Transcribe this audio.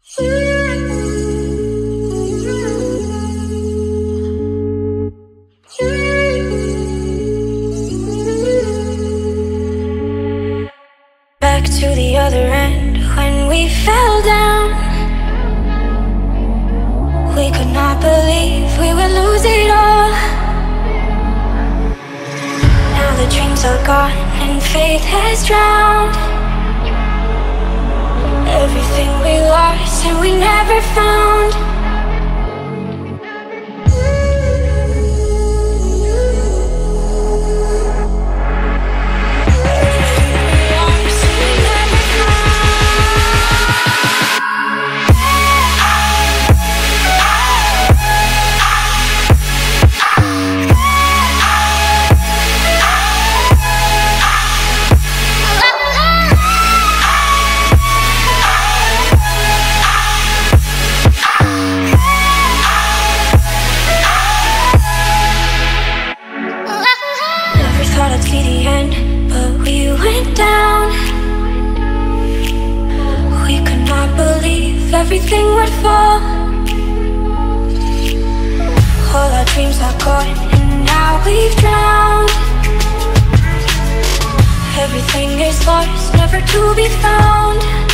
Back to the other end when we fell down. We could not believe we would lose it all. Now the dreams are gone and faith has drowned. Everything we lost and we never found. See the end, but we went down. We could not believe everything would fall. All our dreams are gone and now we've drowned. Everything is lost, never to be found.